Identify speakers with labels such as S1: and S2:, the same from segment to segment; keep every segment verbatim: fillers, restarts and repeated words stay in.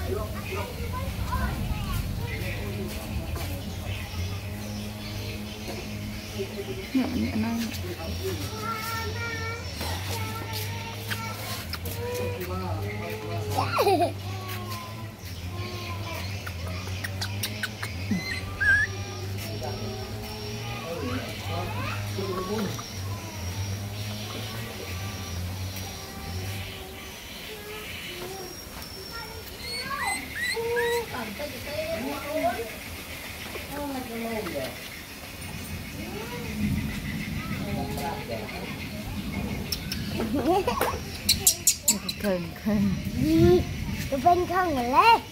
S1: nhẹ nhẹ này khơi khơi
S2: gì tôi bên không rồi lên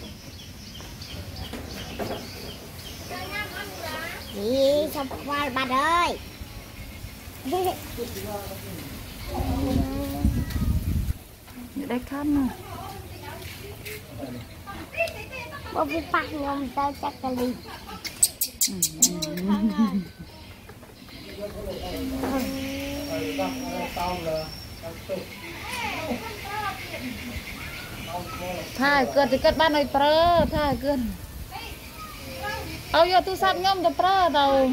S2: gì sắp qua bà ơi
S1: đây khăn nè
S2: bố bị phạt nhom tao chắc cái gì
S1: thay cơn thì cất ban này prơ thay cơn ao vô tu sắp nhom cho prơ đâu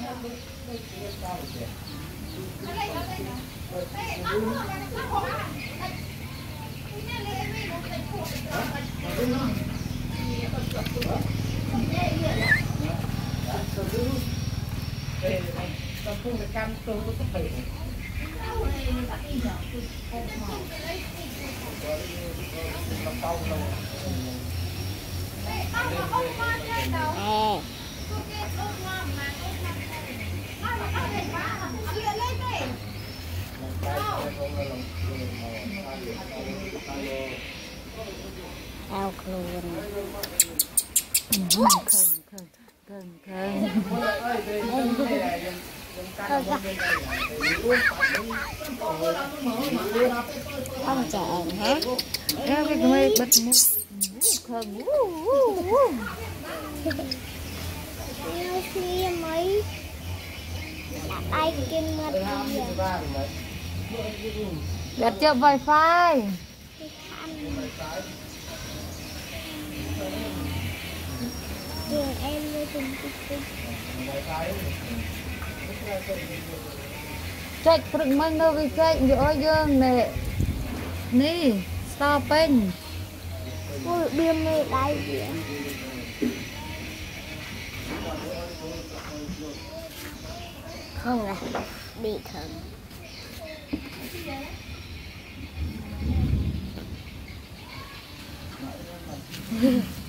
S2: ao luôn
S1: khơi khơi khơi khơi
S2: không chèn hả
S1: theo cái người bật mút khơi
S2: yêu khi mấy ai kinh mật
S1: đặt cho wifi
S2: trường em với từng tích
S1: chạy phượng mang đâu cái chạy giữa dương nè nè stopping
S2: ôi biêm mê đáy gì không à bị thầm